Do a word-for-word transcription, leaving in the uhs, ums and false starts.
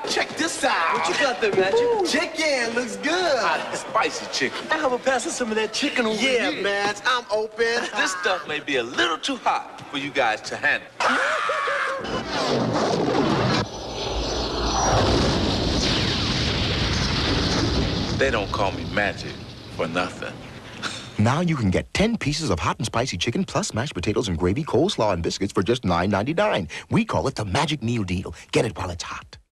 Check this out. What you got there, Magic? Ooh, chicken looks good. Hot, spicy chicken. How about passing some of that chicken over Yeah, here? man, I'm open. This stuff may be a little too hot for you guys to handle. They don't call me Magic for nothing. Now you can get ten pieces of hot and spicy chicken plus mashed potatoes and gravy, coleslaw, and biscuits for just nine ninety-nine. We call it the Magic Meal Deal. Get it while it's hot.